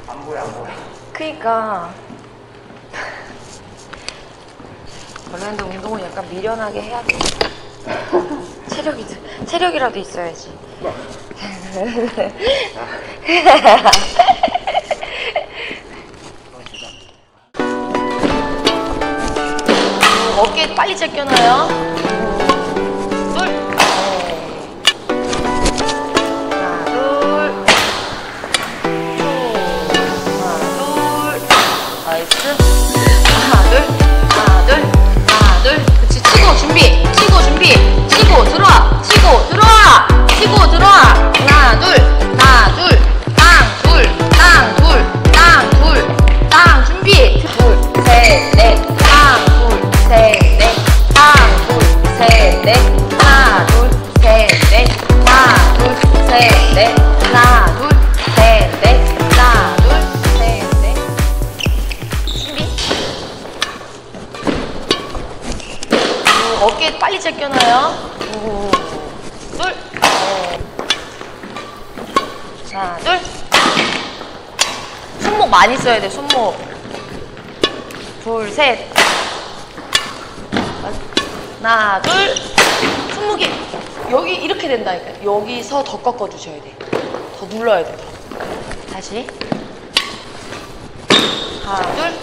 안 보여, 안 보여. 그니까. 원래는 운동을 약간 미련하게 해야 돼. 체력이라도 있어야지. 어깨 빨리 제껴놔요. 둘. 하나, 둘. 하나, 둘. 나이스. 하나, 둘. 하나, 둘. 하나, 둘. 그치. 치고 준비. 치고 준비. 치고 들어와. 치고 들어와. 치고 들어와. 하나, 둘. 하나, 둘. 땅, 둘. 땅, 둘. 땅, 둘. 땅 준비. 둘, 셋, 넷. 땅, 둘, 셋, 넷. 땅, 둘, 셋, 넷. 하나, 둘, 셋, 넷. 하나, 둘, 셋, 넷. 하나, 둘, 셋, 넷. 하나, 둘, 셋, 넷. 준비. 어깨 빨리 제껴놔요. 둘. 하나, 둘. 손목 많이 써야 돼, 손목. 둘, 셋. 하나, 둘. 손목이 여기 이렇게 된다니까. 여기서 더 꺾어주셔야 돼. 더 눌러야 돼, 더. 다시. 하나, 둘.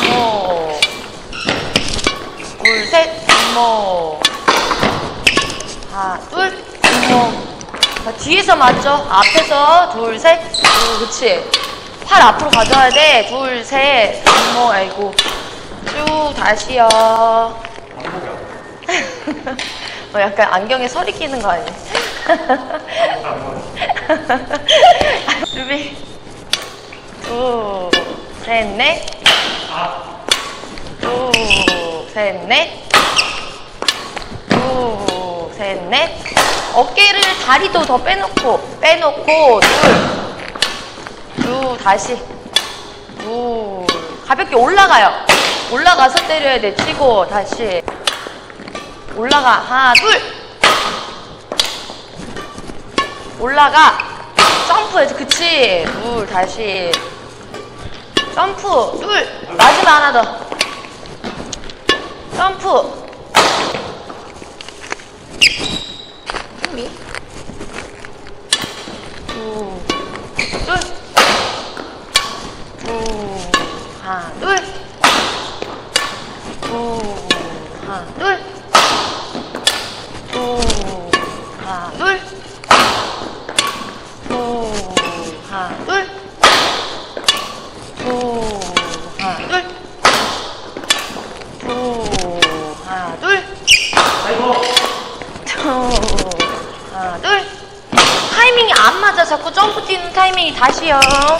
둘, 셋. 하나, 둘. 뒤에서 맞죠? 앞에서 둘, 셋. 그치. 팔 앞으로 가져와야 돼. 둘, 셋. 아이고. 쭉 다시요. 약간 안경에 서리 끼는 거 아니야? 준비. 둘, 셋, 넷. 둘, 셋, 넷. 둘, 셋, 넷. 어깨를 다리도 더 빼놓고 둘, 다시 둘. 가볍게 올라가요. 올라가서 때려야 돼. 치고 다시 올라가. 하나, 둘. 올라가. 점프해서. 그치. 둘. 다시 점프. 둘. 마지막 하나 더. 점프. 준비. 둘. 하나, 둘. 하나, 둘. 하나, 둘. 하나, 둘. 하나, 둘. 하나, 둘. 아이고. 하나, 둘. 타이밍이 안 맞아. 자꾸 점프 뛰는 타이밍이. 다시요.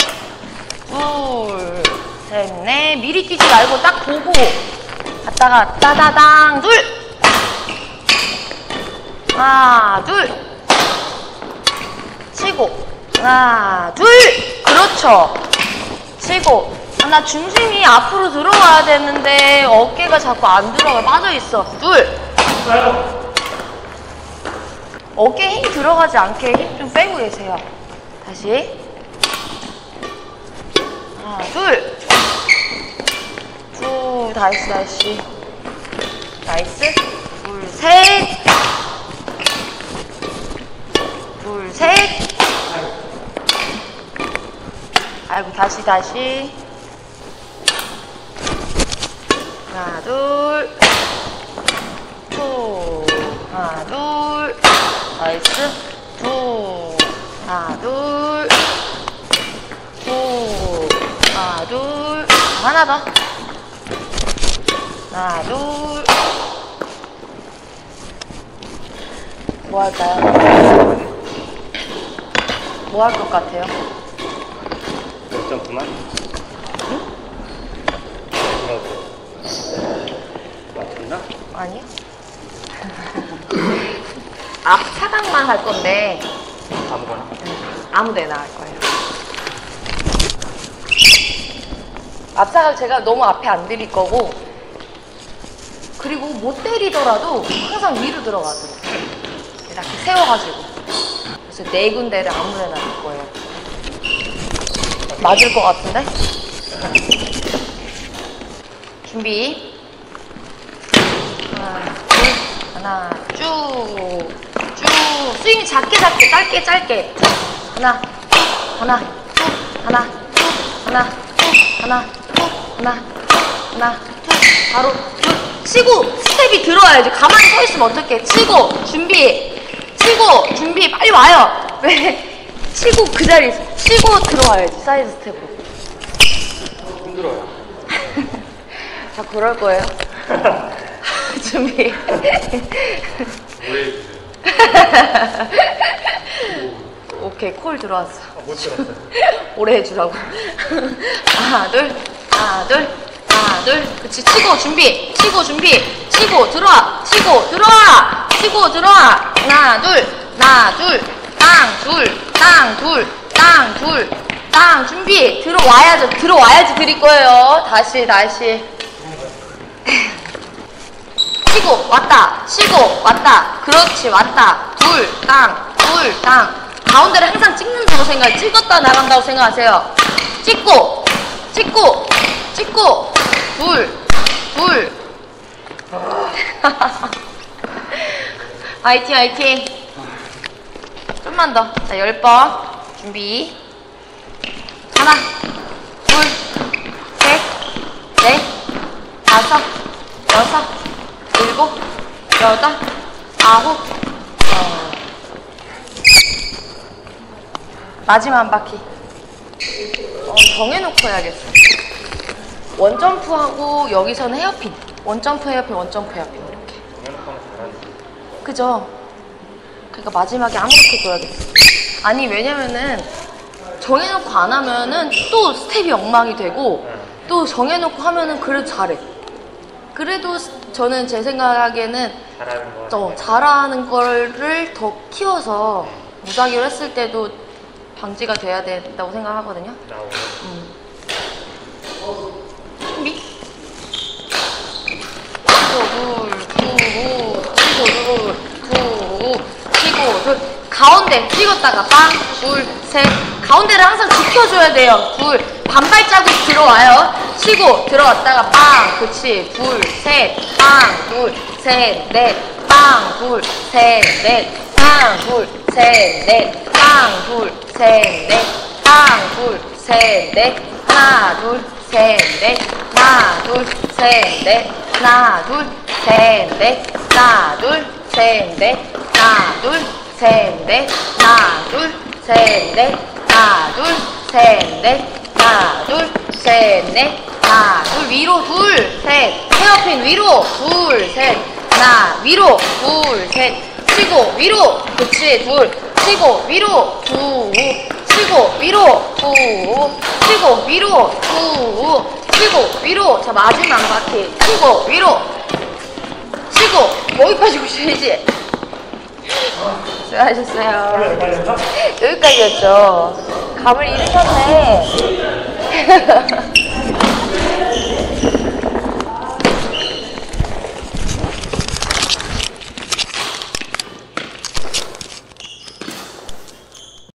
둘, 셋, 넷. 미리 뛰지 말고 딱 보고 갔다가 따다당. 둘. 하나, 둘. 치고. 하나, 둘. 그렇죠. 치고. 나 중심이 앞으로 들어와야 되는데 어깨가 자꾸 안 들어가. 빠져있어. 둘. 어깨에 힘이 들어가지 않게 힘 좀 빼고 계세요. 다시. 하나, 둘. 둘. 다시. 나이스. 둘, 셋. 둘, 셋. 아이고, 다시. 하나, 둘. 하나, 둘. 나이스. 하나, 둘. 하나, 둘. 하나 더. 하나, 둘. 뭐 할까요? 뭐 할 것 같아요? 점프만? 응? 맞췄나? 아니요. 앞 차강만 할 건데 아무거나? 아무 데나 할 거예요. 앞차각 제가 너무 앞에 안 들일 거고, 그리고 못 때리더라도 항상 위로 들어가도록 이렇게 세워가지고. 그래서 네 군데를 아무 데나 할 거예요. 맞을 것 같은데? 준비. 하나, 쭉. 스윙 작게, 짧게. 하나, 쭉. 바로 쭉. 치고 스텝이 들어와야지. 가만히 서 있으면 어떡해. 치고, 준비. 빨리 와요. 왜? 치고 그 자리에서. 치고 들어와야지. 사이드 스텝으로. 힘들어요. 자, 그럴 거예요. 준비. 오해해주세요. 오케이, 콜 들어왔어. 못 들었어요. 오래 해주라고. 하나, 둘. 그치, 치고 준비. 치고 들어와. 하나, 둘. 땅. 준비. 들어와야지 드릴 거예요. 다시. 치고 왔다. 그렇지, 왔다. 땅. 가운데를 항상 찍는다고 생각해. 찍었다 나간다고 생각하세요. 찍고. 둘. 화이팅. 좀만 더. 자, 10번. 준비. 하나, 둘, 셋, 넷, 다섯, 여섯, 일곱, 여덟, 아홉, 마지막 한 바퀴. 정해놓고 해야겠어. 원점프하고 여기서는 헤어핀. 원점프 헤어핀 이렇게. 그죠? 그러니까 마지막에 아무렇게 둬야겠어. 아니, 왜냐면은 정해놓고 안 하면은 또 스텝이 엉망이 되고, 또 정해놓고 하면은 그래도 잘해. 그래도 저는 제 생각에는 잘하는 거를 더 키워서 무작위로 했을 때도 방지가 돼야 된다고 생각하거든요. 준비. 치고 둘. 가운데 찍었다가 빵, 둘, 셋. 가운데를 항상 지켜줘야 돼요. 둘. 반발자국 들어와요. 치고 들어왔다가 빵. 그치. 둘, 셋. 빵, 둘, 셋, 넷. 빵, 둘, 셋, 넷. 빵, 둘, 셋, 넷. 빵, 둘, 셋, 넷. 빵, 둘, 셋, 넷. 하나, 둘, 셋, 넷. 하나, 둘, 셋, 넷. 하나, 둘, 셋, 넷. 하나, 둘, 셋, 넷. 하나, 둘, 셋, 넷. 하나, 둘, 셋, 넷. 하나, 둘, 셋, 넷. 하나, 둘, 셋, 넷. 하나, 둘, 위로, 둘, 셋. 헤어핀 위로, 둘, 셋. 하나, 위로, 둘, 셋. 치고, 위로. 그치, 둘. 치고, 위로, 두. 치고, 위로, 두. 치고, 위로, 두. 치고, 위로. 자, 마지막 바퀴. 치고, 위로. 치고, 거기까지 오셔야지. 수고하셨어요. 여기까지였죠. 감을 잃으셨네.